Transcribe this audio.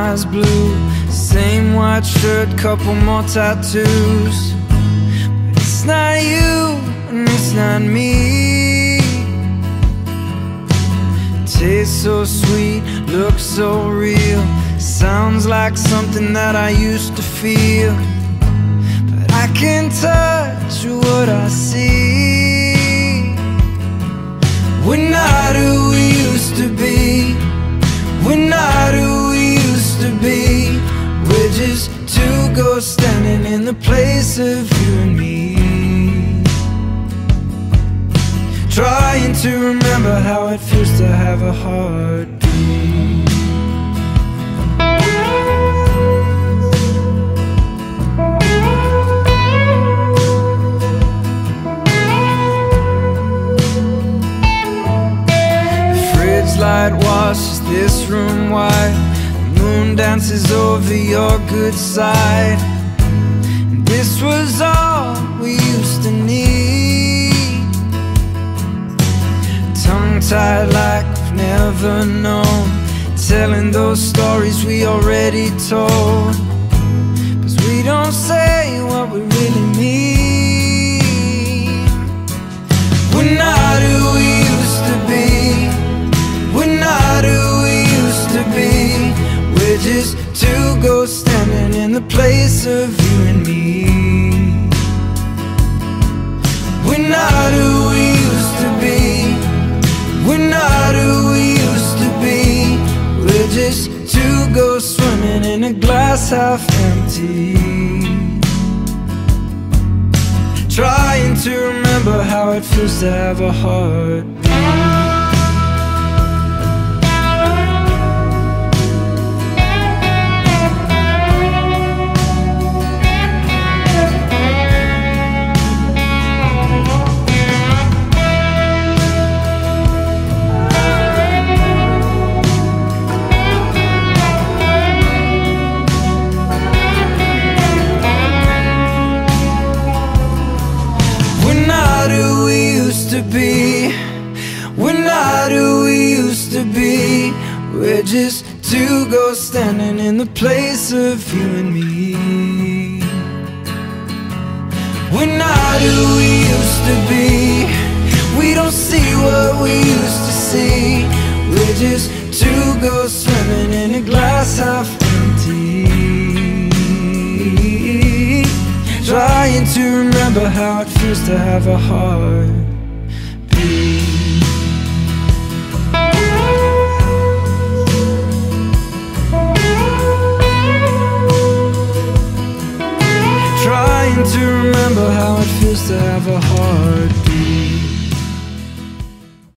eyes blue, same white shirt, couple more tattoos. But it's not you and it's not me. Tastes so sweet, looks so real, sounds like something that I used to feel. But I can't touch what I see. We're not who we used to be. We're not who we used to be. We're just two ghosts standing in the place of you and me, trying to remember how it feels to have a heartbeat. Light washes this room white, the moon dances over your good side. And this was all we used to need, tongue-tied like we've never known, telling those stories we already told. 'Cause we don't say what we really mean. We're not who we used to be. We're not who we used to be. We're just two ghosts standing in the place of you and me. We're not who we used to be. We're not who we used to be. We're just two ghosts swimming in a glass half empty, trying to remember how it feels to have a heartbeat. Be. We're not who we used to be. We're just two ghosts standing in the place of you and me. We're not who we used to be. We don't see what we used to see. We're just two ghosts swimming in a glass half empty, trying to remember how it feels to have a heart. Trying to remember how it feels to have a heartbeat.